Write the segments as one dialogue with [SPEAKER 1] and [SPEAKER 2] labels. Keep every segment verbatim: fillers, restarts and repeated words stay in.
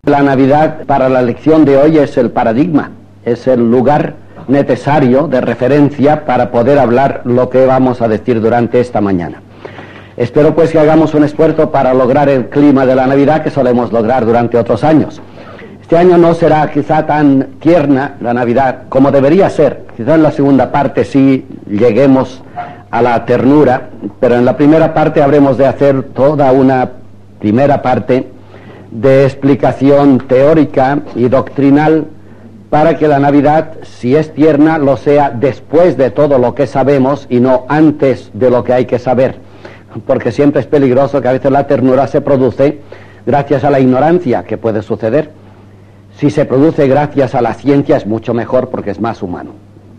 [SPEAKER 1] La Navidad para la lección de hoy es el paradigma, es el lugar necesario de referencia para poder hablar lo que vamos a decir durante esta mañana. Espero pues que hagamos un esfuerzo para lograr el clima de la Navidad que solemos lograr durante otros años. Este año no será quizá tan tierna la Navidad como debería ser. Quizá en la segunda parte sí lleguemos a la ternura, pero en la primera parte habremos de hacer toda una primera parte de explicación teórica y doctrinal para que la Navidad, si es tierna, lo sea después de todo lo que sabemos y no antes de lo que hay que saber, porque siempre es peligroso que a veces la ternura se produce gracias a la ignorancia, que puede suceder. Si se produce gracias a la ciencia es mucho mejor porque es más humano.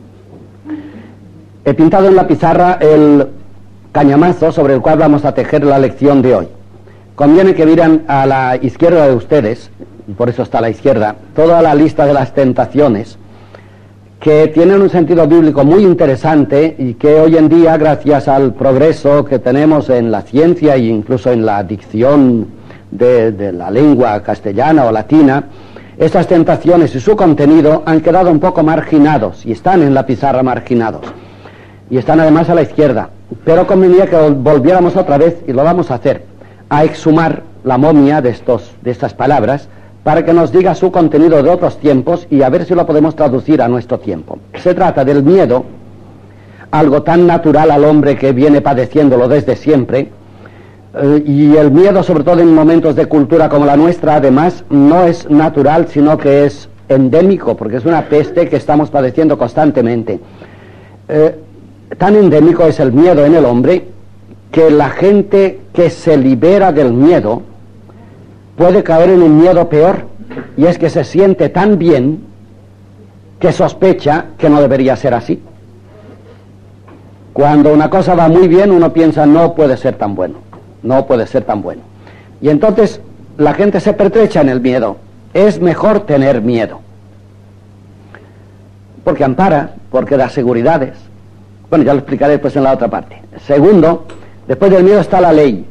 [SPEAKER 1] He pintado en la pizarra el cañamazo sobre el cual vamos a tejer la lección de hoy. Conviene que miren a la izquierda de ustedes, y por eso está a la izquierda, toda la lista de las tentaciones que tienen un sentido bíblico muy interesante y que hoy en día, gracias al progreso que tenemos en la ciencia e incluso en la dicción de, de la lengua castellana o latina, estas tentaciones y su contenido han quedado un poco marginados y están en la pizarra marginados. Y están además a la izquierda. Pero convenía que volviéramos otra vez, y lo vamos a hacer, a exhumar la momia de, estos, de estas palabras para que nos diga su contenido de otros tiempos y a ver si lo podemos traducir a nuestro tiempo. Se trata del miedo, algo tan natural al hombre que viene padeciéndolo desde siempre, eh, y el miedo, sobre todo en momentos de cultura como la nuestra, además, no es natural, sino que es endémico, porque es una peste que estamos padeciendo constantemente. Eh, tan endémico es el miedo en el hombre que la gente que se libera del miedo puede caer en un miedo peor, y es que se siente tan bien que sospecha que no debería ser así. Cuando una cosa va muy bien, uno piensa, no puede ser tan bueno, no puede ser tan bueno. Y entonces la gente se pertrecha en el miedo. Es mejor tener miedo, porque ampara, porque da seguridades. Bueno, ya lo explicaré después en la otra parte. Segundo, después del miedo está la ley.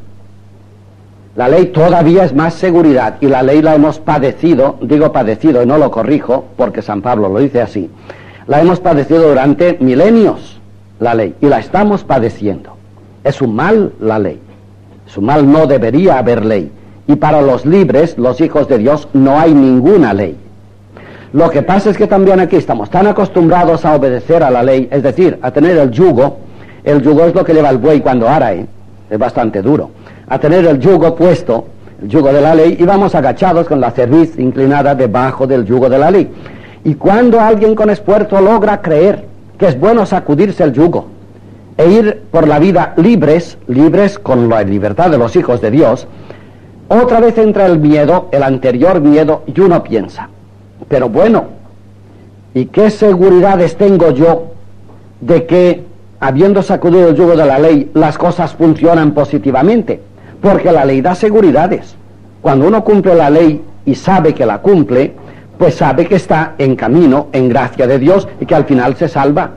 [SPEAKER 1] La ley todavía es más seguridad, y la ley la hemos padecido, digo padecido y no lo corrijo, porque San Pablo lo dice así, la hemos padecido durante milenios, la ley, y la estamos padeciendo. Es un mal la ley, es un mal, no debería haber ley, y para los libres, los hijos de Dios, no hay ninguna ley. Lo que pasa es que también aquí estamos tan acostumbrados a obedecer a la ley, es decir, a tener el yugo. El yugo es lo que lleva el buey cuando ara, ¿eh? Es bastante duro. A tener el yugo puesto, el yugo de la ley, y vamos agachados con la cerviz inclinada debajo del yugo de la ley. Y cuando alguien con esfuerzo logra creer que es bueno sacudirse el yugo e ir por la vida libres, libres con la libertad de los hijos de Dios, otra vez entra el miedo, el anterior miedo, y uno piensa, pero bueno, ¿y qué seguridades tengo yo de que, habiendo sacudido el yugo de la ley, las cosas funcionan positivamente? Porque la ley da seguridades. Cuando uno cumple la ley y sabe que la cumple, pues sabe que está en camino, en gracia de Dios, y que al final se salva.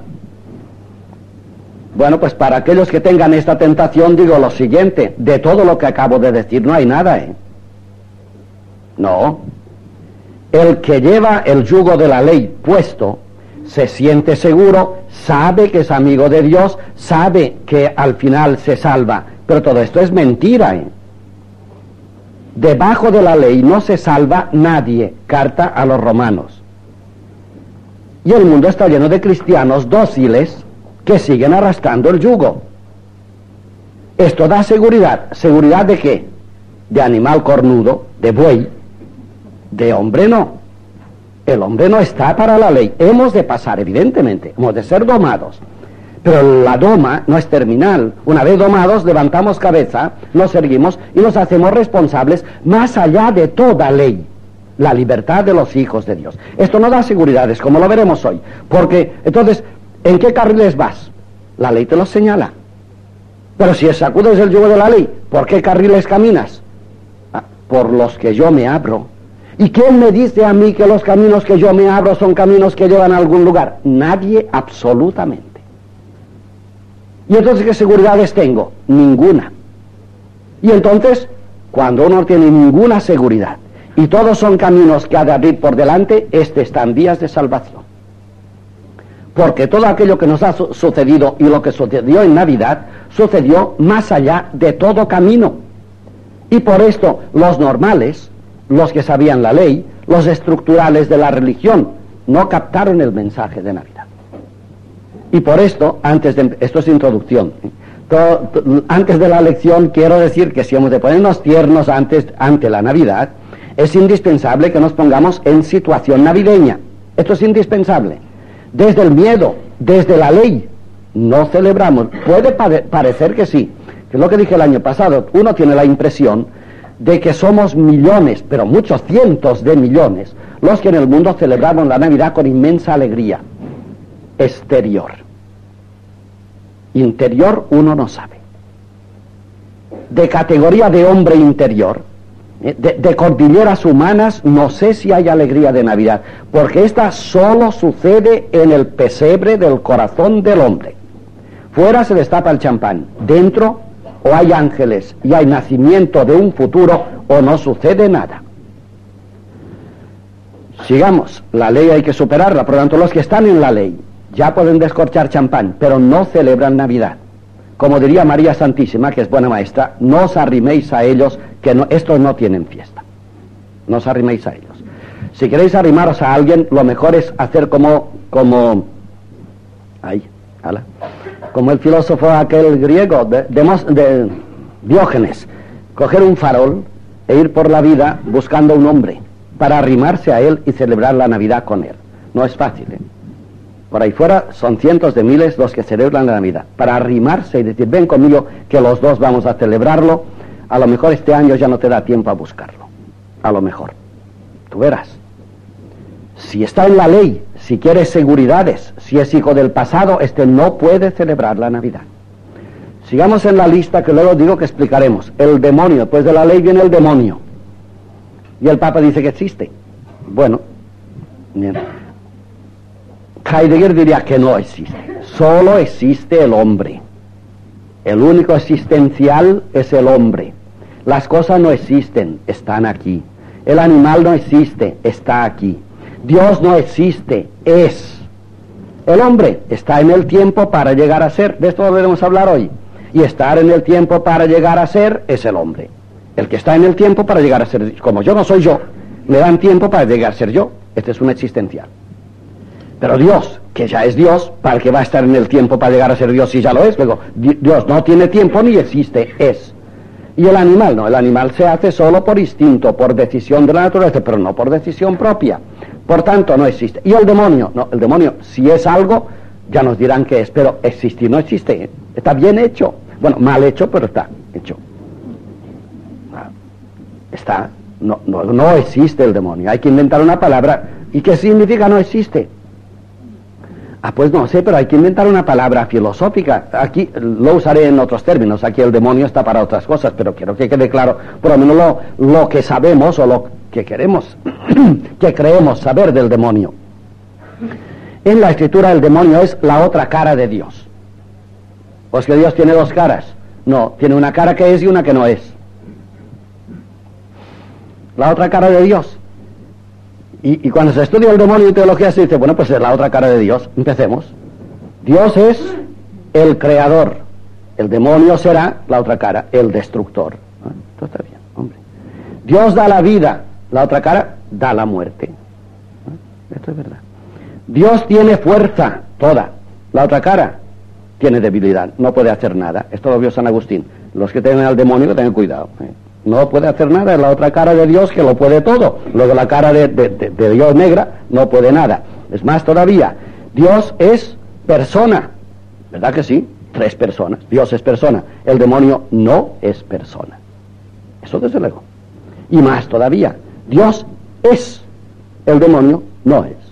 [SPEAKER 1] Bueno, pues para aquellos que tengan esta tentación digo lo siguiente: de todo lo que acabo de decir no hay nada, ¿eh? No. El que lleva el yugo de la ley puesto se siente seguro, sabe que es amigo de Dios, sabe que al final se salva, pero todo esto es mentira, ¿eh? Debajo de la ley no se salva nadie, carta a los romanos. Y el mundo está lleno de cristianos dóciles que siguen arrastrando el yugo. Esto da seguridad. ¿Seguridad de qué? De animal cornudo, de buey. De hombre no. El hombre no está para la ley. Hemos de pasar, evidentemente, hemos de ser domados. Pero la doma no es terminal. Una vez domados, levantamos cabeza, nos erguimos y nos hacemos responsables más allá de toda ley. La libertad de los hijos de Dios. Esto no da seguridades, como lo veremos hoy. Porque, entonces, ¿en qué carriles vas? La ley te los señala. Pero si sacudes el yugo de la ley, ¿por qué carriles caminas? Ah, por los que yo me abro. ¿Y quién me dice a mí que los caminos que yo me abro son caminos que llevan a algún lugar? Nadie, absolutamente. ¿Y entonces qué seguridades tengo? Ninguna. Y entonces, cuando uno no tiene ninguna seguridad y todos son caminos que ha de abrir por delante, este está en vías de salvación. Porque todo aquello que nos ha su sucedido y lo que sucedió en Navidad, sucedió más allá de todo camino. Y por esto los normales, los que sabían la ley, los estructurales de la religión, no captaron el mensaje de Navidad. Y por esto, antes de, esto es introducción, ¿eh? todo, todo, antes de la lección quiero decir que si hemos de ponernos tiernos antes, ante la Navidad, es indispensable que nos pongamos en situación navideña. Esto es indispensable. Desde el miedo, desde la ley, no celebramos. Puede pare parecer que sí, que es lo que dije el año pasado. Uno tiene la impresión de que somos millones, pero muchos cientos de millones, los que en el mundo celebramos la Navidad con inmensa alegría. Exterior. Interior uno no sabe. De categoría de hombre interior, De, de cordilleras humanas, no sé si hay alegría de Navidad, porque esta solo sucede en el pesebre del corazón del hombre. Fuera se destapa el champán, dentro o hay ángeles y hay nacimiento de un futuro o no sucede nada. Sigamos, la ley hay que superarla, por lo tanto los que están en la ley ya pueden descorchar champán, pero no celebran Navidad. Como diría María Santísima, que es buena maestra, no os arriméis a ellos, que no, estos no tienen fiesta. No os arriméis a ellos. Si queréis arrimaros a alguien, lo mejor es hacer como, como, ahí, ala, como el filósofo aquel griego, de, de, de Diógenes, coger un farol e ir por la vida buscando un hombre, para arrimarse a él y celebrar la Navidad con él. No es fácil, ¿eh? Por ahí fuera son cientos de miles los que celebran la Navidad. Para arrimarse y decir, ven conmigo que los dos vamos a celebrarlo, a lo mejor este año ya no te da tiempo a buscarlo. A lo mejor. Tú verás. Si está en la ley, si quiere seguridades, si es hijo del pasado, este no puede celebrar la Navidad. Sigamos en la lista que luego digo que explicaremos. El demonio, después de la ley viene el demonio. Y el Papa dice que existe. Bueno, bien. Heidegger diría que no existe, solo existe el hombre. El único existencial es el hombre. Las cosas no existen, están aquí. El animal no existe, está aquí. Dios no existe, es. El hombre está en el tiempo para llegar a ser, de esto volveremos a hablar hoy. Y estar en el tiempo para llegar a ser es el hombre. El que está en el tiempo para llegar a ser, como yo no soy yo, le dan tiempo para llegar a ser yo. Este es un existencial. Pero Dios, que ya es Dios, ¿para qué va a estar en el tiempo para llegar a ser Dios si ya lo es? Luego, Dios no tiene tiempo ni existe, es. Y el animal, no, el animal se hace solo por instinto, por decisión de la naturaleza, pero no por decisión propia. Por tanto, no existe. Y el demonio, no, el demonio, si es algo, ya nos dirán que es, pero existir no existe. Está bien hecho. Bueno, mal hecho, pero está hecho. Está, no, no, no existe el demonio. Hay que inventar una palabra. ¿Y qué significa no existe? Ah, pues no sé, pero hay que inventar una palabra filosófica. Aquí lo usaré en otros términos. Aquí el demonio está para otras cosas, pero quiero que quede claro, por lo menos lo, lo que sabemos o lo que queremos, que creemos saber del demonio. En la Escritura el demonio es la otra cara de Dios. ¿Pues que Dios tiene dos caras? No, tiene una cara que es y una que no es. La otra cara de Dios. Y, y cuando se estudia el demonio y teología se dice, bueno, pues es la otra cara de Dios. Empecemos. Dios es el creador. El demonio será la otra cara, el destructor. ¿Ah? Esto está bien, hombre. Dios da la vida, la otra cara da la muerte. ¿Ah? Esto es verdad. Dios tiene fuerza, toda. La otra cara tiene debilidad, no puede hacer nada. Esto lo vio San Agustín. Los que tienen al demonio, tengan cuidado. ¿eh? No puede hacer nada, es la otra cara de Dios que lo puede todo. Luego la cara de, de, de, de Dios negra no puede nada. Es más todavía, Dios es persona. ¿Verdad que sí? Tres personas. Dios es persona. El demonio no es persona. Eso desde luego. Y más todavía, Dios es. El demonio no es.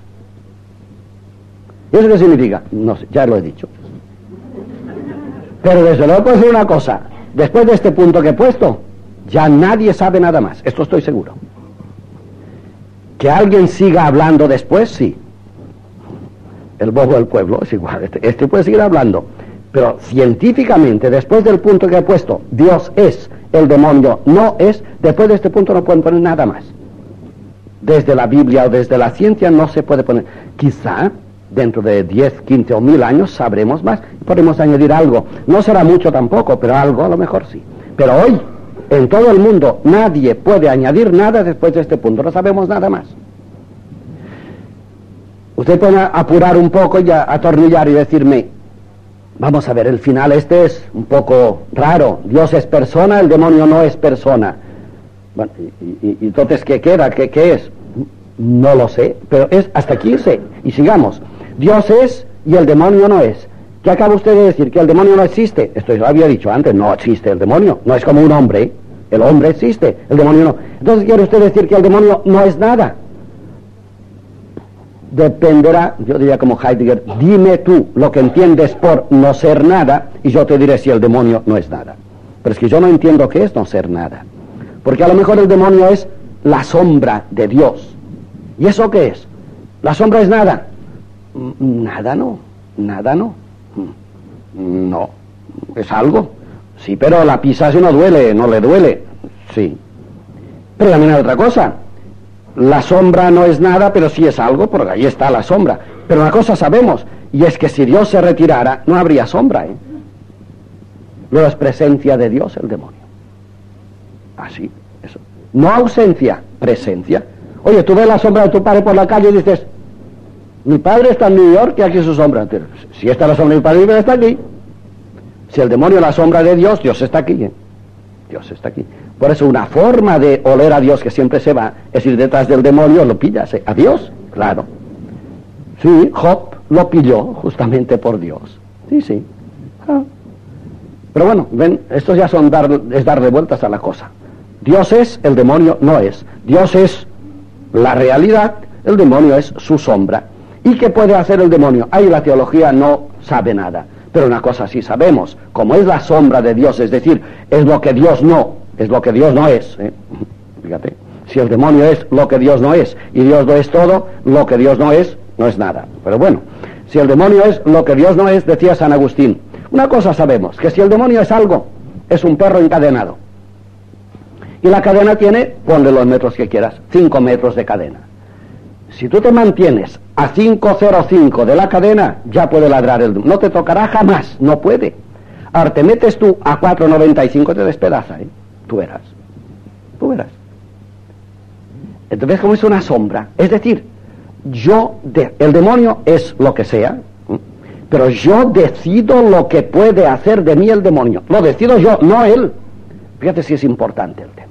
[SPEAKER 1] ¿Y eso qué significa? No sé, ya lo he dicho. Pero desde luego puedo decir una cosa. Después de este punto que he puesto, ya nadie sabe nada más, esto estoy seguro. Que alguien siga hablando después, sí. El bobo del pueblo es igual, este, este puede seguir hablando. Pero científicamente, después del punto que he puesto, Dios es, el demonio no es, después de este punto no pueden poner nada más. desde la Biblia o desde la ciencia no se puede poner. Quizá dentro de diez, quince o mil años sabremos más, podemos añadir algo. No será mucho tampoco, pero algo a lo mejor sí. Pero hoy, en todo el mundo, nadie puede añadir nada después de este punto, no sabemos nada más. Usted puede apurar un poco y atornillar y decirme, vamos a ver, el final este es un poco raro, Dios es persona, el demonio no es persona. Bueno, y, y, y entonces, ¿qué queda? ¿Qué, qué es? No lo sé, pero es hasta aquí sé. Y sigamos. Dios es y el demonio no es. ¿Qué acaba usted de decir? ¿Que el demonio no existe? Esto yo lo había dicho antes, no existe el demonio. No es como un hombre. El hombre existe, el demonio no. Entonces, ¿quiere usted decir que el demonio no es nada? Dependerá, yo diría como Heidegger, dime tú lo que entiendes por no ser nada y yo te diré si el demonio no es nada. Pero es que yo no entiendo qué es no ser nada. Porque a lo mejor el demonio es la sombra de Dios. ¿Y eso qué es? ¿La sombra es nada? Nada no, nada no. No, es algo. Sí, pero la pisas y no duele, no le duele. Sí. Pero también hay otra cosa. La sombra no es nada, pero sí es algo, porque ahí está la sombra. Pero una cosa sabemos, y es que si Dios se retirara, no habría sombra, ¿eh? Luego es presencia de Dios el demonio. Así, eso. No ausencia, presencia. Oye, tú ves la sombra de tu padre por la calle y dices, mi padre está en New York y aquí es su sombra. Si está la sombra de mi padre, pero está aquí. Si el demonio es la sombra de Dios, Dios está aquí, ¿eh? Dios está aquí. Por eso una forma de oler a Dios que siempre se va es ir detrás del demonio, lo pillas, ¿eh? ¿A Dios? Claro. Sí, Job lo pilló justamente por Dios. Sí, sí. Ah. Pero bueno, ven, estos ya son dar, es darle vueltas a la cosa. Dios es, el demonio no es. Dios es la realidad, el demonio es su sombra. ¿Y qué puede hacer el demonio? Ahí la teología no sabe nada. Pero una cosa sí sabemos, como es la sombra de Dios, es decir, es lo que Dios no, es lo que Dios no es. ¿eh? Fíjate, si el demonio es lo que Dios no es, y Dios no es todo, lo que Dios no es, no es nada. Pero bueno, si el demonio es lo que Dios no es, decía San Agustín, una cosa sabemos, que si el demonio es algo, es un perro encadenado. Y la cadena tiene, ponle los metros que quieras, cinco metros de cadena. Si tú te mantienes a cinco coma cero cinco de la cadena, ya puede ladrar el... No te tocará jamás, no puede. Ahora te metes tú a cuatro coma noventa y cinco, te despedaza, ¿eh? Tú verás. Tú verás. Entonces, como es una sombra, es decir, yo, de, el demonio es lo que sea, ¿eh? Pero yo decido lo que puede hacer de mí el demonio. Lo decido yo, no él. Fíjate si es importante el tema.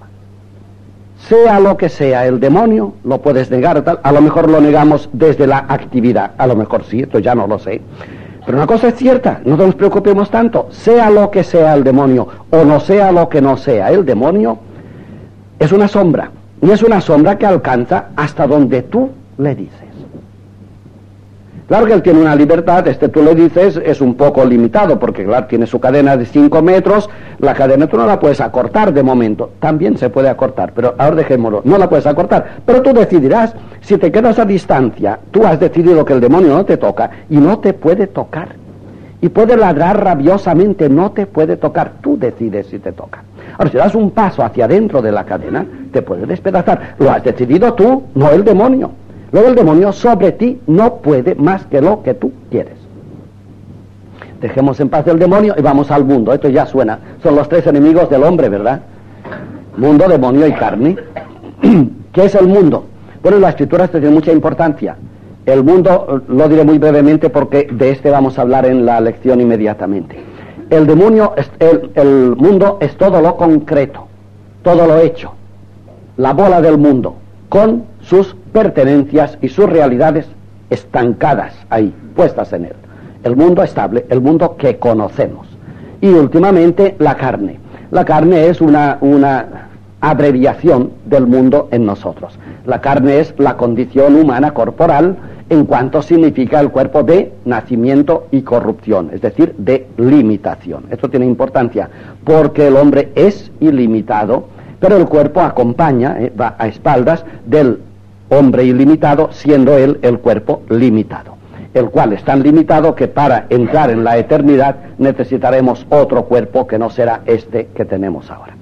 [SPEAKER 1] Sea lo que sea el demonio, lo puedes negar tal, a lo mejor lo negamos desde la actividad, a lo mejor sí, esto ya no lo sé. Pero una cosa es cierta, no nos preocupemos tanto, sea lo que sea el demonio, o no sea lo que no sea el demonio, es una sombra, y es una sombra que alcanza hasta donde tú le dices. Claro que él tiene una libertad, este tú le dices, es un poco limitado, porque claro, tiene su cadena de cinco metros, la cadena tú no la puedes acortar de momento, también se puede acortar, pero ahora dejémoslo, no la puedes acortar, pero tú decidirás, si te quedas a distancia, tú has decidido que el demonio no te toca, y no te puede tocar, y puede ladrar rabiosamente, no te puede tocar, tú decides si te toca. Ahora, si das un paso hacia adentro de la cadena, te puede despedazar, lo has decidido tú, no el demonio. Luego el demonio sobre ti no puede más que lo que tú quieres. Dejemos en paz el demonio y vamos al mundo. Esto ya suena. Son los tres enemigos del hombre, ¿verdad? Mundo, demonio y carne. ¿Qué es el mundo? Bueno, la escritura esto tiene mucha importancia. El mundo, lo diré muy brevemente porque de este vamos a hablar en la lección inmediatamente. El demonio, es, el, el mundo es todo lo concreto, todo lo hecho. La bola del mundo, con sus pertenencias y sus realidades estancadas ahí, puestas en él. El mundo estable, el mundo que conocemos. Y últimamente la carne. La carne es una, una abreviación del mundo en nosotros. La carne es la condición humana corporal en cuanto significa el cuerpo de nacimiento y corrupción, es decir, de limitación. Esto tiene importancia porque el hombre es ilimitado, pero el cuerpo acompaña, eh, va a espaldas del hombre ilimitado, siendo él el cuerpo limitado, el cual es tan limitado que para entrar en la eternidad necesitaremos otro cuerpo que no será este que tenemos ahora.